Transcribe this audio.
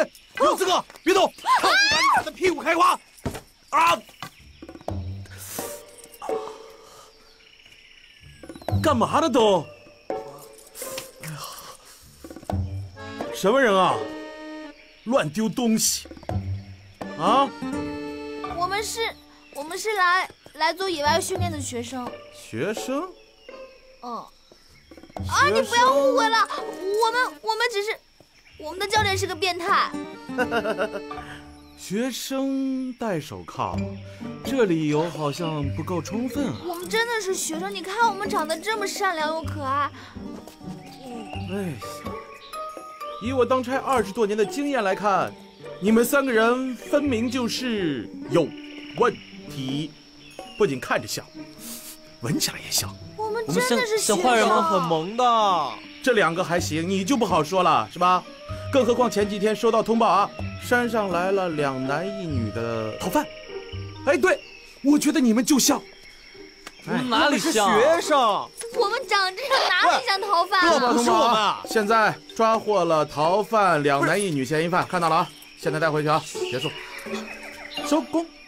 人，有资格别动，看我把你打得屁股开花！啊！干嘛呢都？哎呀，什么人啊？乱丢东西！啊！ 我们是来做野外训练的学生。 学生？ 你不要误会了，我们只是，我们的教练是个变态。 学生戴手铐，这理由好像不够充分啊。 我们真的是学生，你看我们长得这么善良又可爱。 哎，以我当差20多年的经验来看，你们3个人分明就是有问题，不仅看着像，闻起来也像。 我们真的是学生， 小坏人们很萌的。 这2个还行，你就不好说了，是吧？更何况前几天收到通报啊，山上来了2男1女的逃犯。哎，对，我觉得你们就像。 哪里像？ 学生， 我们长这样哪里像逃犯啊？ 不是我们啊！ 现在抓获了逃犯2男1女嫌疑犯，看到了啊？现在带回去啊，结束，收工。